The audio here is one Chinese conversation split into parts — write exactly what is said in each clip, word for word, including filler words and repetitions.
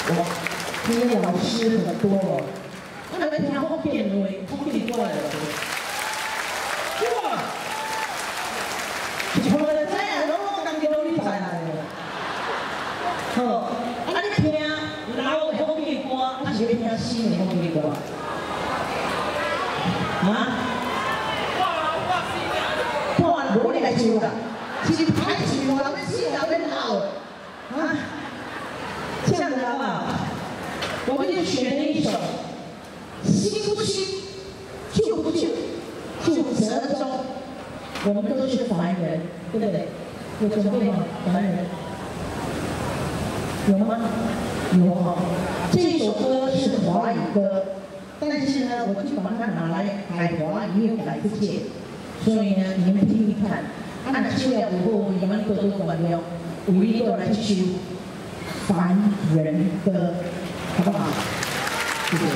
哇，今天老师很多哦，我们听福建话，福建话的。哇！是从来知影，拢我讲叫你知来的。好，啊你听老的福建歌，还是要听新的福建歌？啊？看无你来唱啦，是歹唱啦，要死人要闹的。啊，这样子好不好？我们就选了一首新不新，旧不旧，就折中。我们都是凡人，对不对？有准备吗？凡人有吗？有哈。这一首歌是华语歌，但是呢，我就把它拿来改华语，又改福建，所以呢，你们听听看。按资料以后，你们都都管了，我一定来继续凡人歌，好不好？谢谢。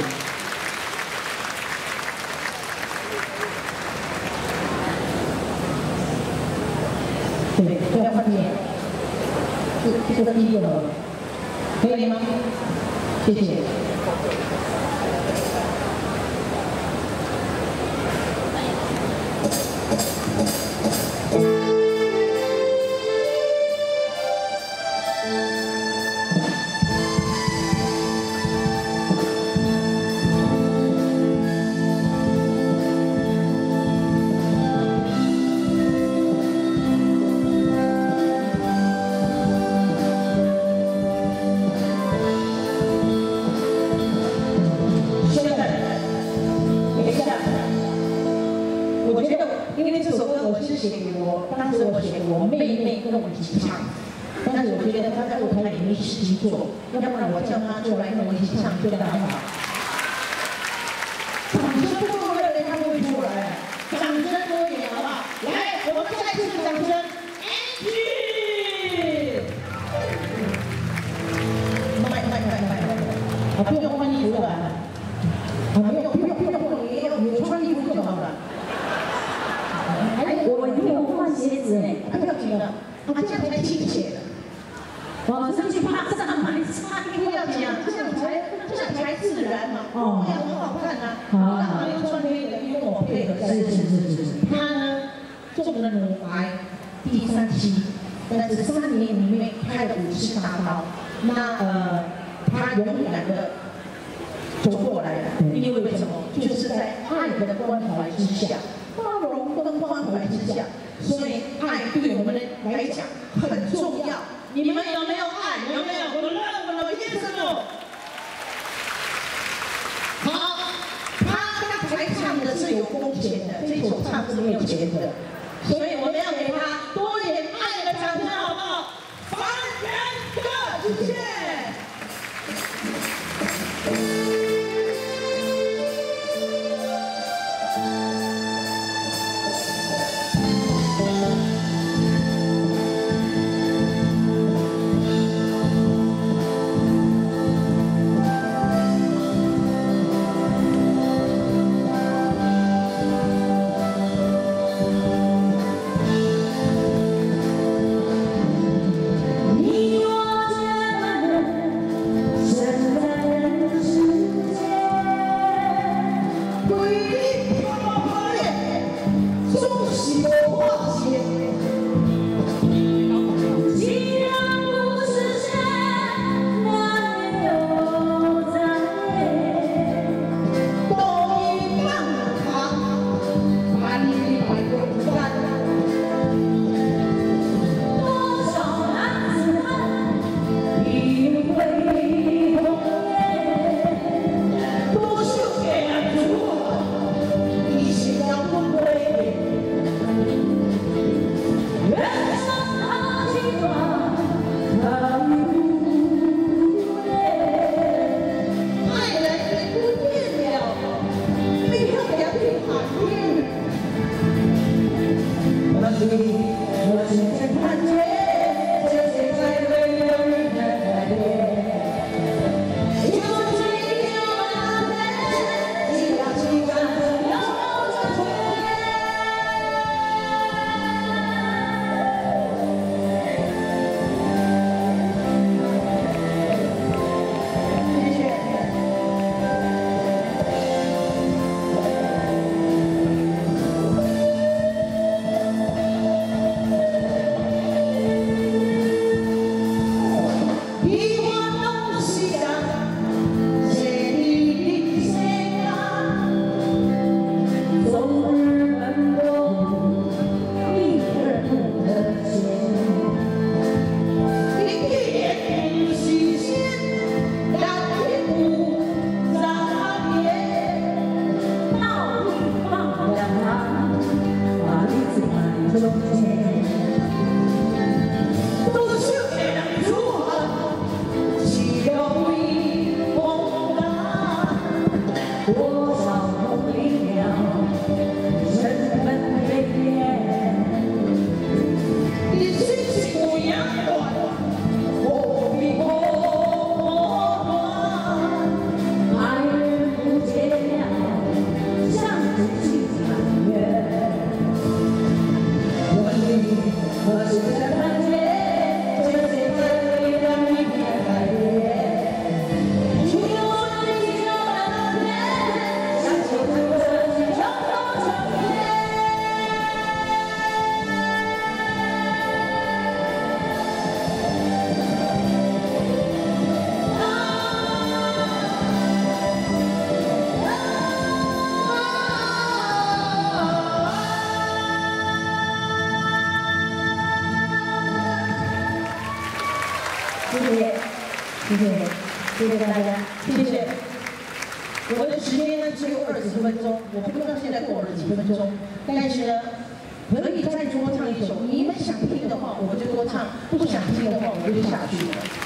对，不要换面。这这个第一个，可以吗？谢谢。当时我写给我妹妹跟我一起唱，但是我觉得她在舞台里没事情做，要不然我叫她出来跟我一起唱，觉得很好。掌声不够热烈，她不会出来。掌声多一点好不好？来，我们再次掌声 ，Angie。慢慢慢慢慢慢，啊，不用换衣服了，啊，没有不用不用不用，也有有穿衣服就好了。我没有换鞋子哎，不要紧了，啊这样才亲切的。往上去啪上买擦，不要紧啊，这样才这样才自然嘛，哦，这样很好看啊。好，那旁边穿黑的，因为我配合在一起。是是是是。他呢中了乳癌第三期，但是三年里面开了五次大刀，那呃他勇敢的走过来了，因为为什么？就是在爱的关怀之下。包容跟关怀之下，所以爱对我们来讲很重要。你们有没有爱？有没有？我认为一什么？好，他刚才唱的是有工钱的，这首唱是没有钱的，所以我们要给他多一点爱的掌声，好不好？凡人歌，谢谢。 你我结伴。 谢谢，谢谢，谢谢大家，谢谢。我的时间呢只有二十分钟，我不知道现在过了几分钟，但是呢，可以再多唱一首。你们想听的话，我就多唱；不想听的话，我就下去了。